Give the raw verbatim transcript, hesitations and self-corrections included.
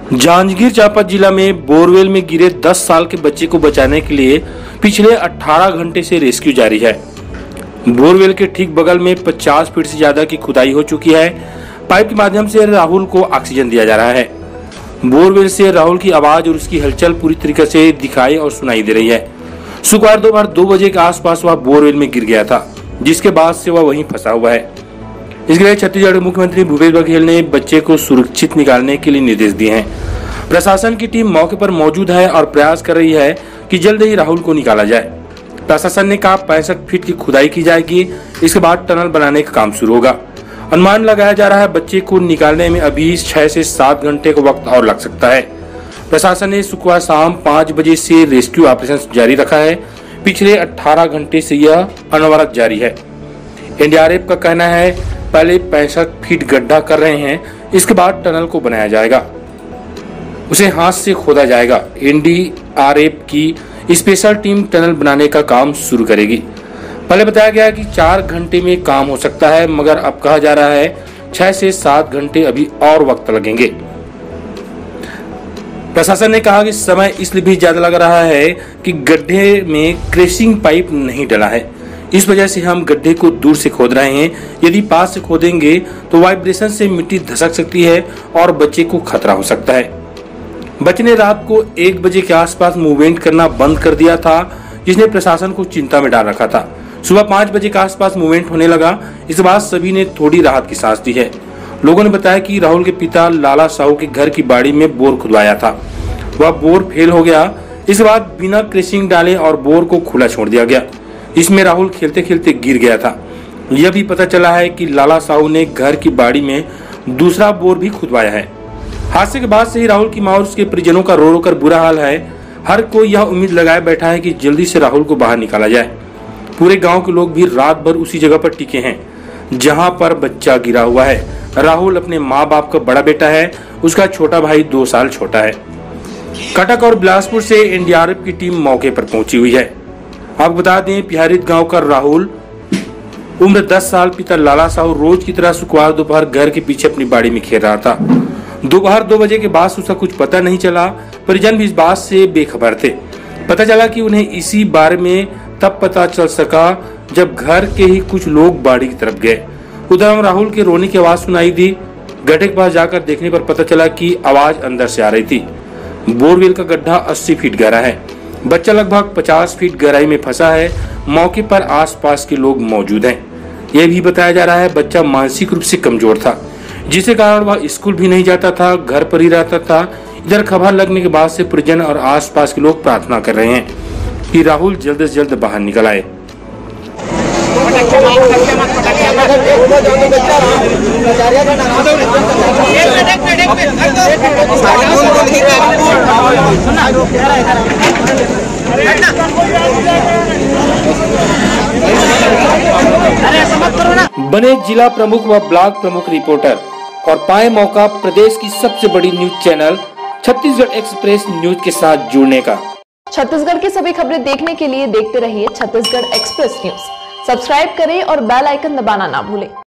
जांजगीर चांपा जिला में बोरवेल में गिरे दस साल के बच्चे को बचाने के लिए पिछले अठारह घंटे से रेस्क्यू जारी है। बोरवेल के ठीक बगल में पचास फीट से ज्यादा की खुदाई हो चुकी है। पाइप के माध्यम से राहुल को ऑक्सीजन दिया जा रहा है। बोरवेल से राहुल की आवाज और उसकी हलचल पूरी तरीके से दिखाई और सुनाई दे रही है। शुक्रवार दोपहर दो बजे के आसपास वह बोरवेल में गिर गया था, जिसके बाद से वह वहीं फंसा हुआ है। इसके लिए छत्तीसगढ़ के मुख्यमंत्री भूपेश बघेल ने बच्चे को सुरक्षित निकालने के लिए निर्देश दिए हैं। प्रशासन की टीम मौके पर मौजूद है और प्रयास कर रही है कि जल्द ही राहुल को निकाला जाए। प्रशासन ने कहा पैंसठ फीट की खुदाई की जाएगी, इसके बाद टनल बनाने का काम शुरू होगा। अनुमान लगाया जा रहा है बच्चे को निकालने में अभी छह से सात घंटे का वक्त और लग सकता है। प्रशासन ने शुक्रवार शाम पाँच बजे से रेस्क्यू ऑपरेशन जारी रखा है। पिछले अठारह घंटे से यह अनवरत जारी है। एनडीआरएफ का कहना है पहले पैंसठ फीट गड्ढा कर रहे हैं, इसके बाद टनल को बनाया जाएगा, उसे हाथ से खोदा जाएगा। एनडीआरएफ की स्पेशल टीम टनल बनाने का काम शुरू करेगी। पहले बताया गया कि चार घंटे में काम हो सकता है, मगर अब कहा जा रहा है छह से सात घंटे अभी और वक्त लगेंगे। प्रशासन ने कहा कि समय इसलिए भी ज्यादा लग रहा है कि गड्ढे में क्रेशिंग पाइप नहीं डला है, इस वजह से हम गड्ढे को दूर से खोद रहे हैं। यदि पास से खोदेंगे तो वाइब्रेशन से मिट्टी धसक सकती है और बच्चे को खतरा हो सकता है। बच्चे ने रात को एक बजे के आसपास मूवमेंट करना बंद कर दिया था, जिसने प्रशासन को चिंता में डाल रखा था। सुबह पाँच बजे के आसपास मूवमेंट होने लगा। इसके बाद सभी ने थोड़ी राहत की सांस ली है। लोगों ने बताया कि राहुल के पिता लाला साहू के घर की बाड़ी में बोर खुदवाया था, वह बोर फेल हो गया। इसके बाद बिना क्रेशिंग डाले और बोर को खुला छोड़ दिया गया। इसमें राहुल खेलते खेलते गिर गया था। यह भी पता चला है कि लाला साहू ने घर की बाड़ी में दूसरा बोर भी खुदवाया है। हादसे के बाद से ही राहुल की मां और उसके परिजनों का रो रो कर बुरा हाल है। हर कोई यह उम्मीद लगाए बैठा है कि जल्दी से राहुल को बाहर निकाला जाए। पूरे गांव के लोग भी रात भर उसी जगह पर टिके हैं जहां पर बच्चा गिरा हुआ है। राहुल अपने माँ बाप का बड़ा बेटा है, उसका छोटा भाई दो साल छोटा है। कटक और बिलासपुर से एनडीआरएफ की टीम मौके पर पहुंची हुई है। आपको बता दें, पिहारित गांव का राहुल उम्र दस साल, पिता लाला साहू रोज की तरह शुक्रवार दोपहर घर के पीछे अपनी बाड़ी में खेल रहा था। दोपहर दो बजे के बाद उसका कुछ पता नहीं चला। परिजन भी इस बात से बेखबर थे। पता चला कि उन्हें इसी बारे में तब पता चल सका जब घर के ही कुछ लोग बाड़ी की तरफ गए। उधर राहुल के रोने की आवाज सुनाई दी। गड्ढे के पास जाकर देखने पर पता चला कि आवाज अंदर से आ रही थी। बोरवेल का गड्ढा अस्सी फीट गहरा है। बच्चा लगभग पचास फीट गहराई में फंसा है। मौके पर आसपास के लोग मौजूद हैं। यह भी बताया जा रहा है बच्चा मानसिक रूप से कमजोर था, जिसके कारण वह स्कूल भी नहीं जाता था, घर पर ही रहता था। इधर खबर लगने के बाद से परिजन और आसपास के लोग प्रार्थना कर रहे हैं कि राहुल जल्द से जल्द बाहर निकल आए। बने जिला प्रमुख व ब्लॉक प्रमुख रिपोर्टर और पाए मौका प्रदेश की सबसे बड़ी news channel Chhattisgarh express news के साथ जुड़ने का। छत्तीसगढ़ की सभी खबरें देखने के लिए देखते रहिए छत्तीसगढ़ एक्सप्रेस न्यूज। सब्सक्राइब करें और बेल आइकन दबाना ना भूलें।